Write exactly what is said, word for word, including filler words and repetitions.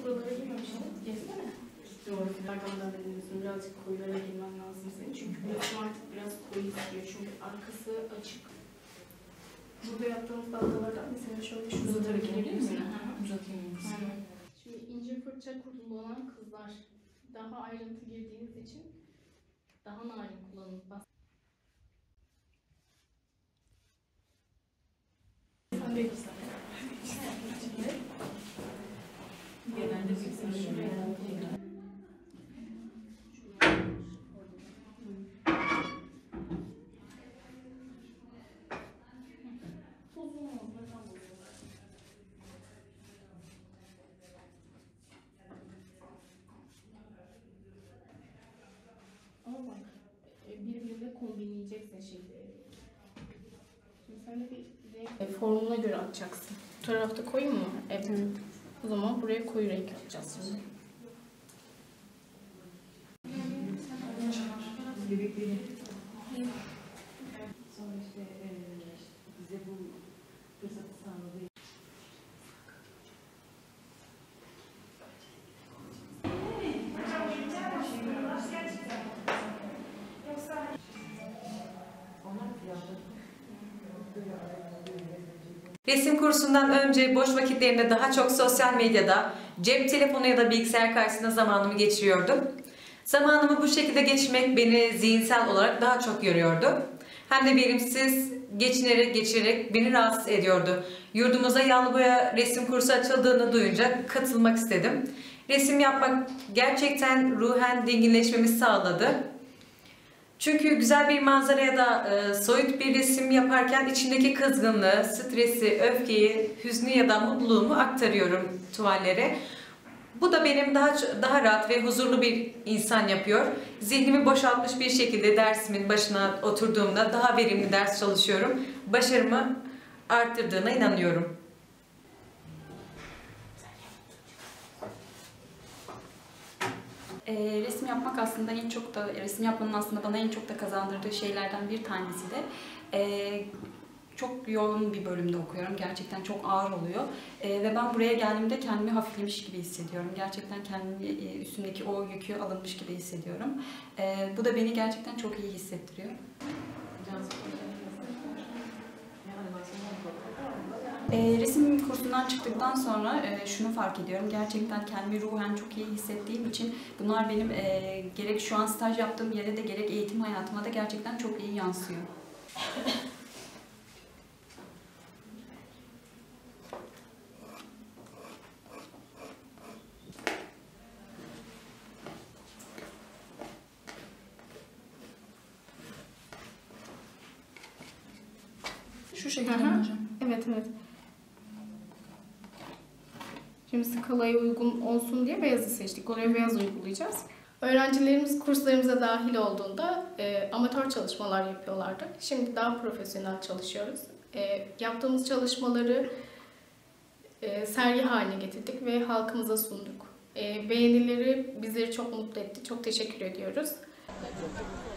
buralara girmemiştim. Gezsene. Doğru. Arkamdan dediğimizin birazcık koyulara girmen lazım senin. Çünkü burası artık biraz koyu istiyor. Çünkü arkası açık. Burada yaptığımız dalgalardan mesela şöyle şu uzatarak girebilir misin? Uzatayım. Şimdi ince fırça kullanan kızlar daha ayrıntı girdiğiniz için daha narin kullanın. Sen de güzel. Genelde bir şuraya. Ama bak, birbirine kombinleyeceksin şimdi. Şimdi sen de bir renk formuna göre atacaksın. Bu tarafta koyu mu? Evet. Hı. O zaman buraya koyu renk yapacağız şimdi. Bebekleri. Sonra işte e, bize bu fırsatı sağladı. Resim kursundan önce boş vakitlerimde daha çok sosyal medyada, cep telefonu ya da bilgisayar karşısında zamanımı geçiriyordum. Zamanımı bu şekilde geçirmek beni zihinsel olarak daha çok yoruyordu. Hem de verimsiz geçinerek geçirerek beni rahatsız ediyordu. Yurdumuza yağlı boya resim kursu açıldığını duyunca katılmak istedim. Resim yapmak gerçekten ruhen dinginleşmemi sağladı. Çünkü güzel bir manzara ya da e, soyut bir resim yaparken içimdeki kızgınlığı, stresi, öfkeyi, hüznü ya da mutluluğumu aktarıyorum tuvallere. Bu da benim daha daha rahat ve huzurlu bir insan yapıyor. Zihnimi boşaltmış bir şekilde dersimin başına oturduğumda daha verimli ders çalışıyorum. Başarımı arttırdığına inanıyorum. E, resim yapmak aslında en çok da, resim yapmanın aslında bana en çok da kazandırdığı şeylerden bir tanesi de e, çok yoğun bir bölümde okuyorum. Gerçekten çok ağır oluyor. E, ve ben buraya geldiğimde kendimi hafiflemiş gibi hissediyorum. Gerçekten kendimi e, üstümdeki o yükü alınmış gibi hissediyorum. E, bu da beni gerçekten çok iyi hissettiriyor. E, resim kursundan çıktıktan sonra e, şunu fark ediyorum. Gerçekten kendimi ruhen çok iyi hissettiğim için bunlar benim e, gerek şu an staj yaptığım yere de gerek eğitim hayatıma da gerçekten çok iyi yansıyor. Şu şekilde mi hocam? Evet, evet. Şimdi skalaya uygun olsun diye beyazı seçtik. Oraya beyaz uygulayacağız. Öğrencilerimiz kurslarımıza dahil olduğunda e, amatör çalışmalar yapıyorlardı. Şimdi daha profesyonel çalışıyoruz. E, yaptığımız çalışmaları e, sergi haline getirdik ve halkımıza sunduk. E, beğenileri bizleri çok mutlu etti. Çok teşekkür ediyoruz.